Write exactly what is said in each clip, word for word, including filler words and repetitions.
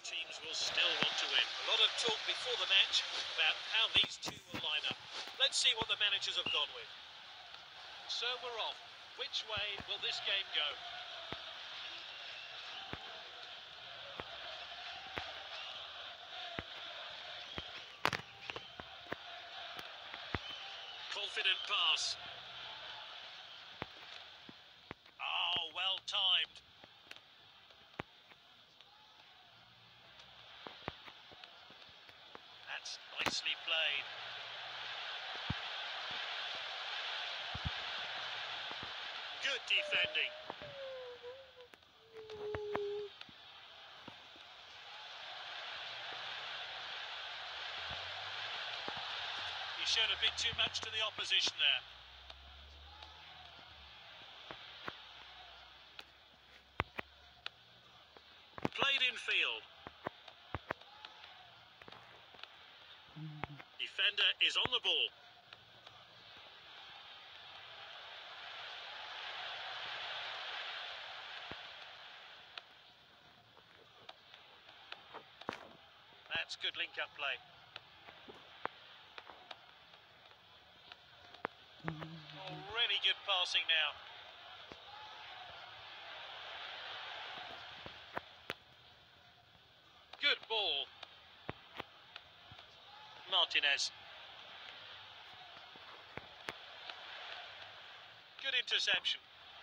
teams will still want to win. A lot of talk before the match about how these two will line up. Let's see what the managers have gone with. So we're off. Which way will this game go? Confident pass. Oh, well timed. That's nicely played. Good defending. He showed a bit too much to the opposition there. Played in field. Defender is on the ball. That's good link-up play. Oh, really good passing now. Good ball. Martinez. Good interception.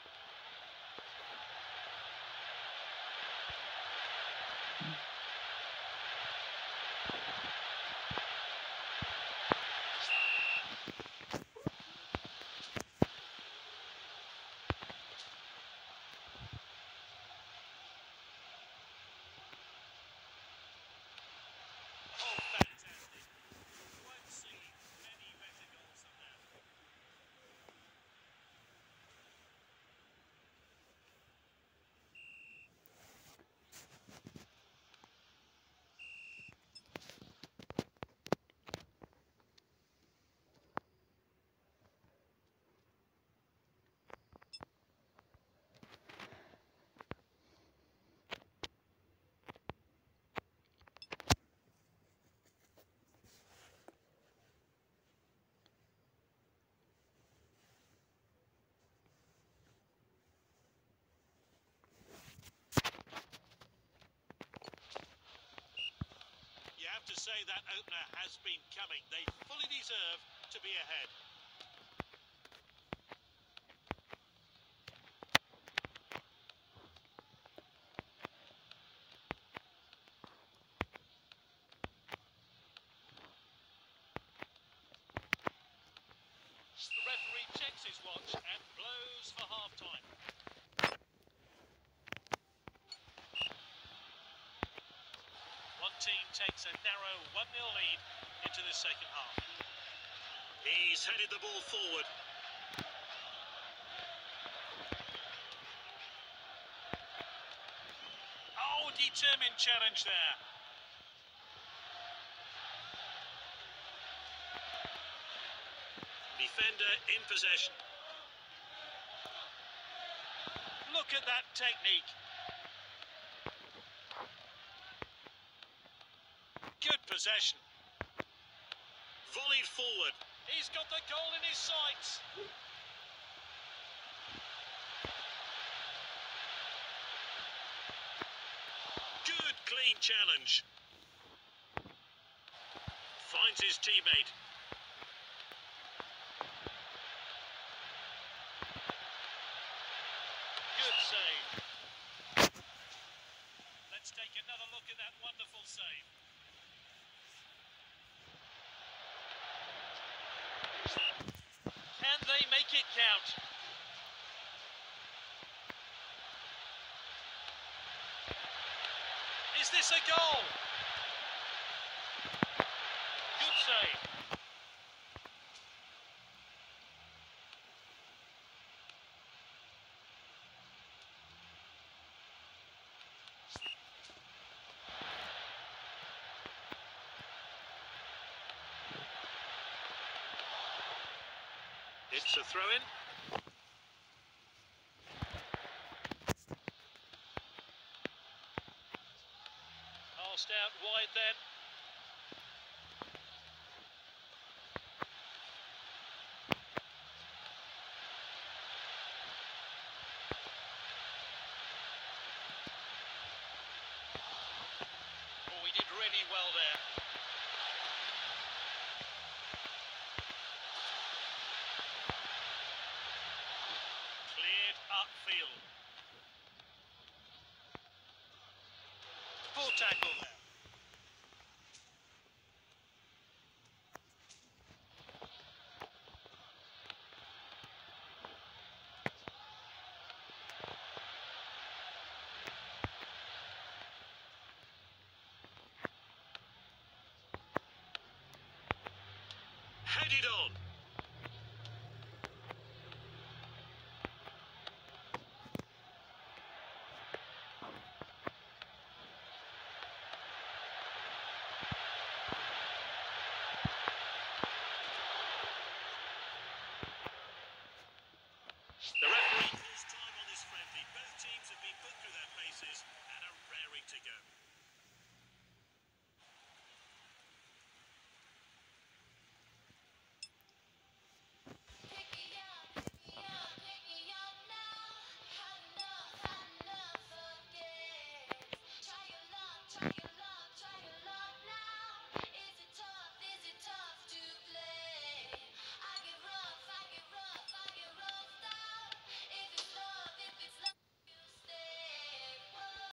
You have to say that opener has been coming. They fully deserve to be ahead. The referee checks his watch and blows for half-time. One team takes a narrow one nil lead into the second half. He's headed the ball forward. Oh, determined challenge there. Defender in possession. Look at that technique. Good possession. Volleyed forward. He's got the goal in his sights. Good clean challenge. Finds his teammate. Good save. Let's take another look at that wonderful save. Can they make it count? Is this a goal? Good save. It's a throw-in. Pass out wide then. Oh, he did really well there. Cleared upfield. Full tackle now. Headed on.